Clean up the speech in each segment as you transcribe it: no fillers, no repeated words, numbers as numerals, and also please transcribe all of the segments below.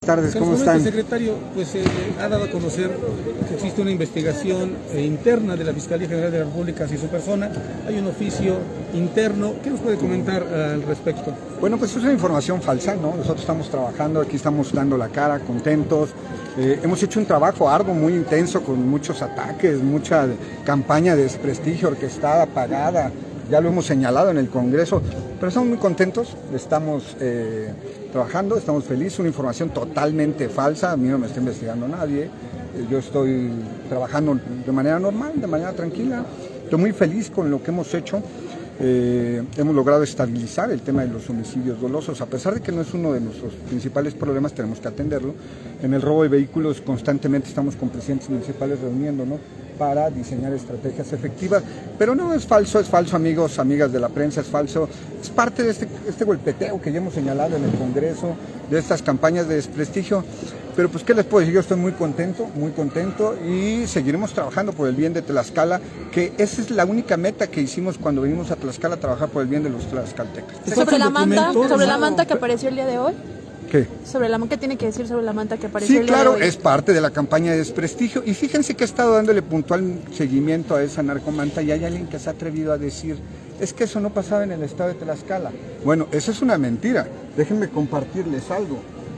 Buenas tardes, ¿cómo están? Secretario, pues ha dado a conocer que existe una investigación interna de la Fiscalía General de la República hacia su persona. Hay un oficio interno. ¿Qué nos puede comentar al respecto? Bueno, pues es una información falsa, ¿no? Nosotros estamos trabajando, aquí estamos dando la cara, contentos. Hemos hecho un trabajo arduo, muy intenso, con muchos ataques, mucha campaña de desprestigio orquestada, pagada. Ya lo hemos señalado en el Congreso, pero estamos muy contentos, estamos trabajando, estamos felices, una información totalmente falsa, a mí no me está investigando nadie, yo estoy trabajando de manera normal, de manera tranquila, estoy muy feliz con lo que hemos hecho. Hemos logrado estabilizar el tema de los homicidios dolosos, a pesar de que no es uno de nuestros principales problemas, tenemos que atenderlo. En el robo de vehículos constantemente estamos con presidentes municipales reuniéndonos para diseñar estrategias efectivas, pero no es falso, amigos, amigas de la prensa, es falso, es parte de este golpeteo que ya hemos señalado en el Congreso, de estas campañas de desprestigio. Pero pues, ¿qué les puedo decir? Yo estoy muy contento y seguiremos trabajando por el bien de Tlaxcala, que esa es la única meta que hicimos cuando venimos a Tlaxcala a trabajar por el bien de los tlaxcaltecas. ¿Sobre la manta que apareció el día de hoy? ¿Qué? ¿Qué tiene que decir sobre la manta que apareció el día de hoy? Sí, claro, es parte de la campaña de desprestigio. Y fíjense que he estado dándole puntual seguimiento a esa narcomanta y hay alguien que se ha atrevido a decir, es que eso no pasaba en el estado de Tlaxcala. Bueno, eso es una mentira. Déjenme compartirles algo.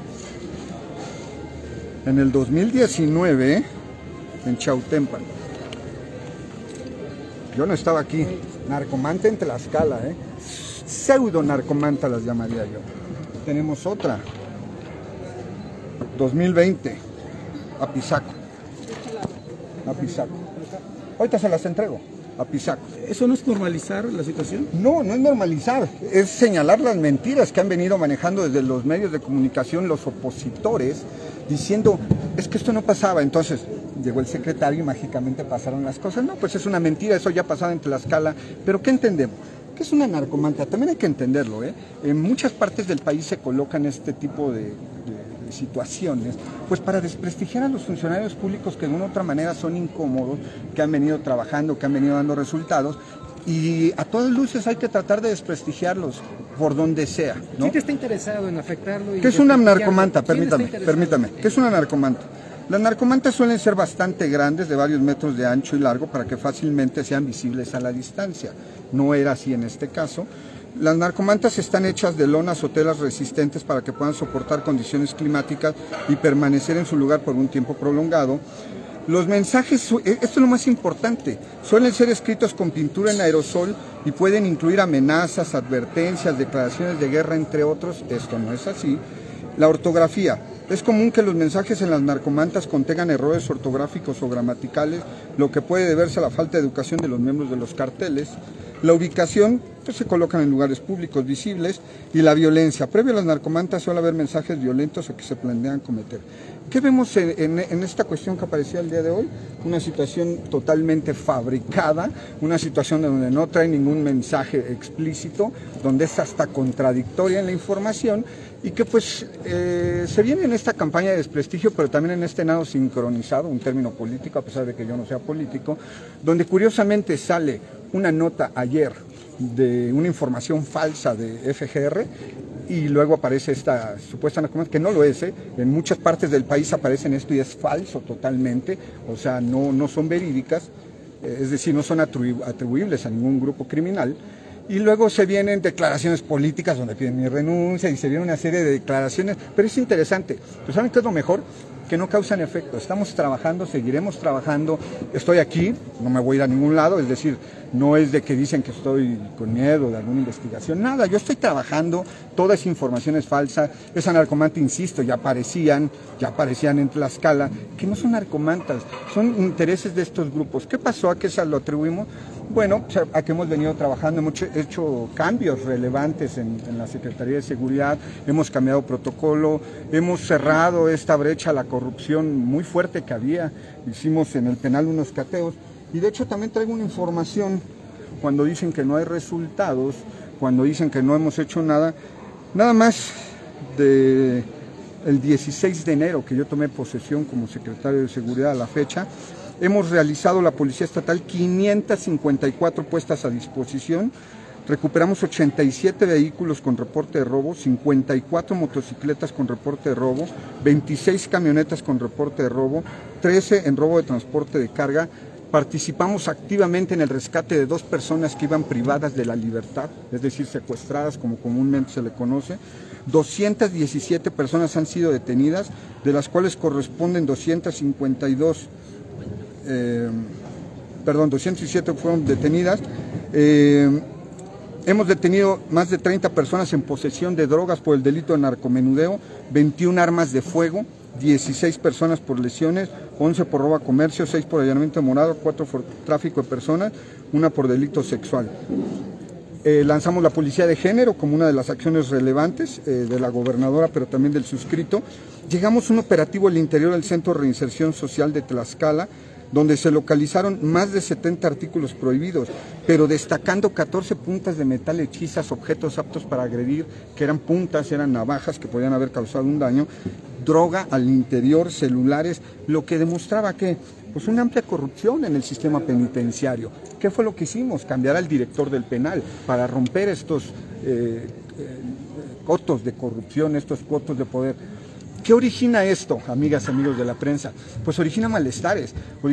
En el 2019, en Chautempan, yo no estaba aquí, narcomanta en Tlaxcala, pseudo narcomanta las llamaría yo. Tenemos otra, 2020, Apizaco. Ahorita se las entrego. Apizaco. ¿Eso no es normalizar la situación? No, no es normalizar, es señalar las mentiras que han venido manejando desde los medios de comunicación los opositores, diciendo, es que esto no pasaba. Entonces llegó el secretario y mágicamente pasaron las cosas. No, pues es una mentira, eso ya pasaba en Tlaxcala. Pero ¿qué entendemos? ¿Qué es una narcomanta? También hay que entenderlo, En muchas partes del país se colocan este tipo de situaciones, pues para desprestigiar a los funcionarios públicos que de una u otra manera son incómodos, que han venido trabajando, que han venido dando resultados, y a todas luces hay que tratar de desprestigiarlos por donde sea, ¿no? ¿Quién está interesado en afectarlo? ¿Qué es una narcomanta? Permítame. ¿Qué es una narcomanta? Las narcomantas suelen ser bastante grandes, de varios metros de ancho y largo, para que fácilmente sean visibles a la distancia. No era así en este caso. Las narcomantas están hechas de lonas o telas resistentes para que puedan soportar condiciones climáticas y permanecer en su lugar por un tiempo prolongado. Los mensajes, esto es lo más importante, suelen ser escritos con pintura en aerosol y pueden incluir amenazas, advertencias, declaraciones de guerra, entre otros. Esto no es así. La ortografía. Es común que los mensajes en las narcomantas contengan errores ortográficos o gramaticales, lo que puede deberse a la falta de educación de los miembros de los carteles. La ubicación, pues se colocan en lugares públicos visibles, y la violencia. Previo a las narcomantas suele haber mensajes violentos o que se planean cometer. ¿Qué vemos en esta cuestión que apareció el día de hoy? Una situación totalmente fabricada, una situación donde no trae ningún mensaje explícito, donde es hasta contradictoria en la información, y que pues se viene en esta campaña de desprestigio, pero también en este nado sincronizado, un término político, a pesar de que yo no sea político, donde curiosamente sale una nota ayer de una información falsa de FGR, y luego aparece esta supuesta narcomanta, que no lo es, en muchas partes del país aparecen esto y es falso totalmente, o sea, no son verídicas, es decir, no son atribuibles a ningún grupo criminal. Y luego se vienen declaraciones políticas donde piden mi renuncia y se viene una serie de declaraciones, pero es interesante. Pero ¿saben qué es lo mejor? Que no causan efecto. Estamos trabajando, seguiremos trabajando. Estoy aquí, no me voy a ir a ningún lado, es decir, no es de que dicen que estoy con miedo de alguna investigación, nada. Yo estoy trabajando, toda esa información es falsa. Esa narcomanta, insisto, ya aparecían en Tlaxcala, que no son narcomantas, son intereses de estos grupos. ¿Qué pasó? ¿A qué se lo atribuimos? Bueno, a que hemos venido trabajando, hemos hecho cambios relevantes en la Secretaría de Seguridad, hemos cambiado protocolo, hemos cerrado esta brecha a la corrupción muy fuerte que había, hicimos en el penal unos cateos, y de hecho también traigo una información cuando dicen que no hay resultados, cuando dicen que no hemos hecho nada más de el 16 de enero que yo tomé posesión como secretario de Seguridad a la fecha. Hemos realizado la Policía Estatal 554 puestas a disposición recuperamos 87 vehículos con reporte de robo, 54 motocicletas con reporte de robo, 26 camionetas con reporte de robo, 13 en robo de transporte de carga. Participamos activamente en el rescate de 2 personas que iban privadas de la libertad, es decir, secuestradas, como comúnmente se le conoce. 217 personas han sido detenidas, de las cuales corresponden 207 fueron detenidas. Hemos detenido más de 30 personas en posesión de drogas por el delito de narcomenudeo, 21 armas de fuego, 16 personas por lesiones, 11 por robo a comercio, 6 por allanamiento de morada, 4 por tráfico de personas, 1 por delito sexual. Lanzamos la policía de género como una de las acciones relevantes de la gobernadora, pero también del suscrito. Llegamos a un operativo al interior del Centro de Reinserción Social de Tlaxcala, donde se localizaron más de 70 artículos prohibidos, pero destacando 14 puntas de metal hechizas, objetos aptos para agredir, que eran puntas, eran navajas que podían haber causado un daño, droga al interior, celulares, lo que demostraba que pues una amplia corrupción en el sistema penitenciario. ¿Qué fue lo que hicimos? Cambiar al director del penal para romper estos cotos de corrupción, estos cotos de poder. ¿Qué origina esto, amigas, amigos de la prensa? Pues origina malestares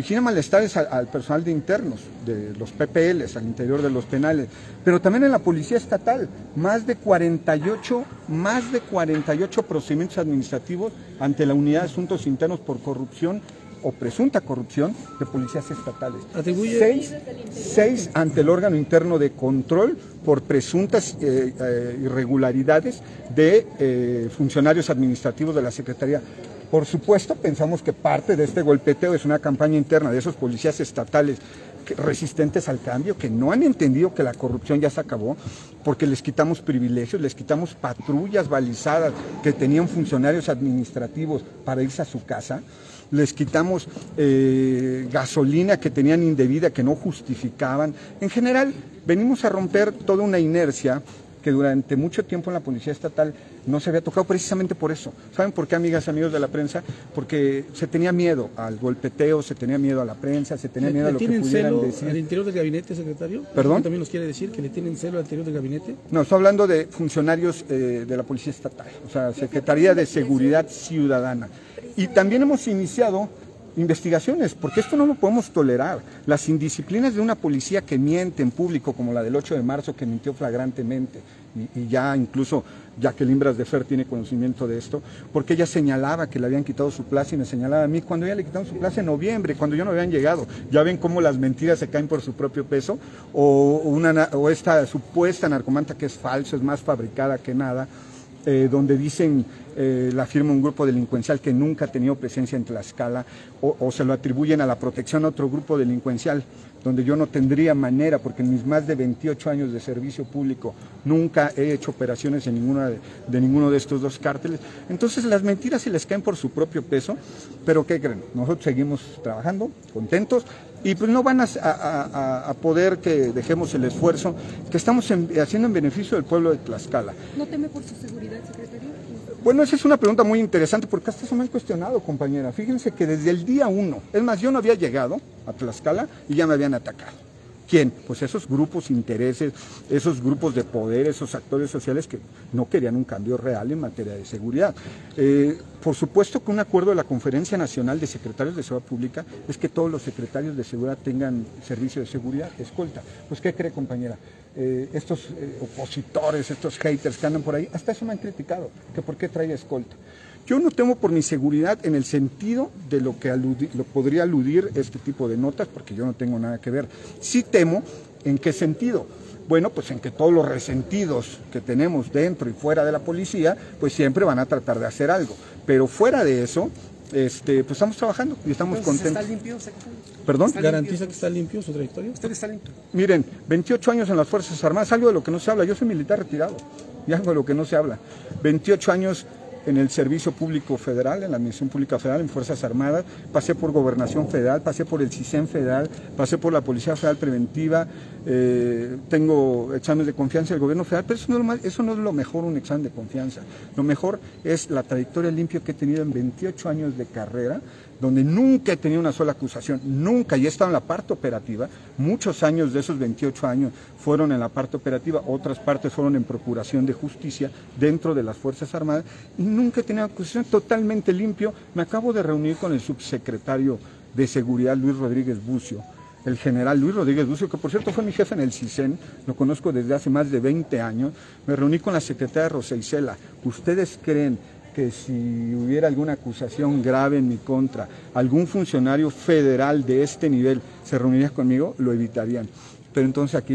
al personal de internos, de los PPLs, al interior de los penales, pero también en la policía estatal, más de 48 procedimientos administrativos ante la Unidad de Asuntos Internos por corrupción o presunta corrupción de policías estatales. Atribuye 6 ante el órgano interno de control por presuntas irregularidades de funcionarios administrativos de la Secretaría. Por supuesto, pensamos que parte de este golpeteo es una campaña interna de esos policías estatales resistentes al cambio, que no han entendido que la corrupción ya se acabó, porque les quitamos privilegios, les quitamos patrullas balizadas que tenían funcionarios administrativos para irse a su casa, les quitamos gasolina que tenían indebida, que no justificaban. En general, venimos a romper toda una inercia que durante mucho tiempo en la policía estatal no se había tocado, precisamente por eso. ¿Saben por qué, amigas y amigos de la prensa? Porque se tenía miedo al golpeteo, se tenía miedo a la prensa, se tenía miedo a lo que pudieran decir. ¿Al interior del gabinete, secretario? ¿Perdón? ¿También nos quiere decir que le tienen celo al interior del gabinete? No, estoy hablando de funcionarios de la policía estatal, o sea, Secretaría de Seguridad Ciudadana. Y también hemos iniciado investigaciones, porque esto no lo podemos tolerar. Las indisciplinas de una policía que miente en público, como la del 8 de marzo, que mintió flagrantemente, y ya incluso Jacqueline Brasdefer tiene conocimiento de esto, porque ella señalaba que le habían quitado su plaza y me señalaba a mí cuando ella le quitaron su plaza en noviembre, cuando yo no habían llegado. Ya ven cómo las mentiras se caen por su propio peso, o esta supuesta narcomanta que es falso, es más fabricada que nada, donde dicen, la firma un grupo delincuencial que nunca ha tenido presencia en Tlaxcala, o se lo atribuyen a la protección a otro grupo delincuencial, donde yo no tendría manera, porque en mis más de 28 años de servicio público nunca he hecho operaciones en ninguno de estos 2 cárteles. Entonces las mentiras se les caen por su propio peso, pero ¿qué creen? Nosotros seguimos trabajando, contentos, y pues no van a poder que dejemos el esfuerzo que estamos haciendo en beneficio del pueblo de Tlaxcala. ¿No teme por su seguridad, secretario? Bueno, esa es una pregunta muy interesante, porque hasta eso me han cuestionado, compañera. Fíjense que desde el día 1, es más, yo no había llegado a Tlaxcala y ya me habían atacado. ¿Quién? Pues esos grupos intereses, esos grupos de poder, esos actores sociales que no querían un cambio real en materia de seguridad. Por supuesto que un acuerdo de la Conferencia Nacional de Secretarios de Seguridad Pública es que todos los secretarios de seguridad tengan servicio de seguridad, escolta. Pues, ¿qué cree, compañera? Estos opositores, estos haters que andan por ahí, hasta eso me han criticado, que por qué trae escolta. Yo no temo por mi seguridad en el sentido de lo que lo podría aludir este tipo de notas, porque yo no tengo nada que ver. Sí temo, ¿en qué sentido? Bueno, pues en que todos los resentidos que tenemos dentro y fuera de la policía, pues siempre van a tratar de hacer algo. Pero fuera de eso, pues estamos trabajando y estamos contentos. ¿Está limpio, secretario? ¿Perdón? ¿Garantiza que está limpio su trayectoria? ¿Usted está limpio? Miren, 28 años en las Fuerzas Armadas, algo de lo que no se habla. Yo soy militar retirado y algo de lo que no se habla. 28 años en el Servicio Público Federal, en la Administración Pública Federal, en Fuerzas Armadas, pasé por Gobernación Federal, pasé por el CISEN Federal, pasé por la Policía Federal Preventiva, tengo exámenes de confianza del Gobierno Federal, pero eso no es lo mejor, un examen de confianza. Lo mejor es la trayectoria limpia que he tenido en 28 años de carrera, donde nunca he tenido una sola acusación, nunca, y he estado en la parte operativa. Muchos años de esos 28 años fueron en la parte operativa, otras partes fueron en procuración de justicia dentro de las Fuerzas Armadas, y nunca he tenido acusación, totalmente limpio. Me acabo de reunir con el subsecretario de Seguridad, Luis Rodríguez Bucio, el general Luis Rodríguez Bucio, que por cierto fue mi jefe en el CISEN, lo conozco desde hace más de 20 años. Me reuní con la secretaria Rosa Isela. ¿Ustedes creen que si hubiera alguna acusación grave en mi contra, algún funcionario federal de este nivel se reuniría conmigo? Lo evitarían. Pero entonces aquí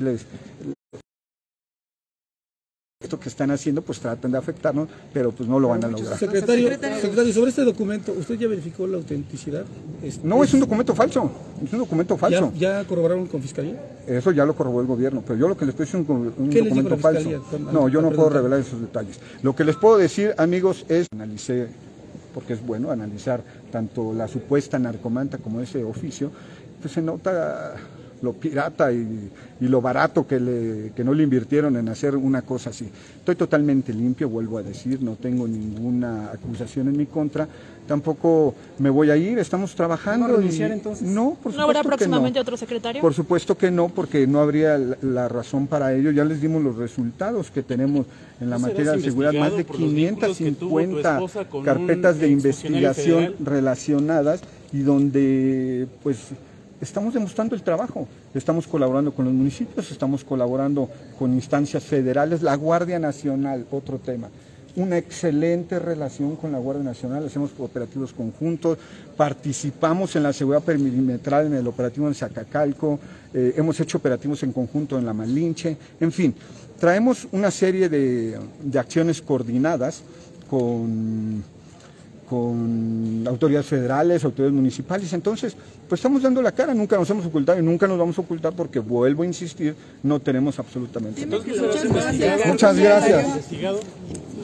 esto que están haciendo, pues tratan de afectarnos, pero pues no lo van a lograr. Secretario, sobre este documento, ¿usted ya verificó la autenticidad? No, es un documento falso, es un documento falso. ¿Ya corroboraron con Fiscalía? Eso ya lo corroboró el gobierno, pero yo lo que les estoy diciendo es un documento falso. No, yo no puedo revelar esos detalles. Lo que les puedo decir, amigos, es analicé, porque es bueno analizar tanto la supuesta narcomanta como ese oficio, pues se nota lo pirata y lo barato que no le invirtieron en hacer una cosa así. Estoy totalmente limpio, vuelvo a decir, no tengo ninguna acusación en mi contra, tampoco me voy a ir, estamos trabajando. ¿No va a renunciar entonces? No, por supuesto. ¿No habrá próximamente que no. otro secretario? Por supuesto que no, porque no habría la razón para ello. Ya les dimos los resultados que tenemos en la materia de seguridad, más de 550 carpetas de investigación relacionadas, y donde pues estamos demostrando el trabajo, estamos colaborando con los municipios, estamos colaborando con instancias federales, la Guardia Nacional, otro tema, una excelente relación con la Guardia Nacional, hacemos operativos conjuntos, participamos en la seguridad perimetral en el operativo en Zacacalco, hemos hecho operativos en conjunto en la Malinche, en fin, traemos una serie de acciones coordinadas con autoridades federales, autoridades municipales. Entonces, pues estamos dando la cara, nunca nos hemos ocultado y nunca nos vamos a ocultar, porque vuelvo a insistir, no tenemos absolutamente nada. Muchas gracias. Muchas gracias.